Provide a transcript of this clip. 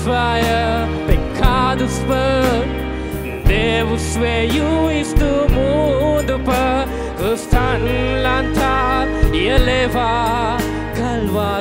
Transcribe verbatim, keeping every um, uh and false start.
fire, pecado spăl. Deus veio isto mundo pa, ăsta în lantar eleva calvar.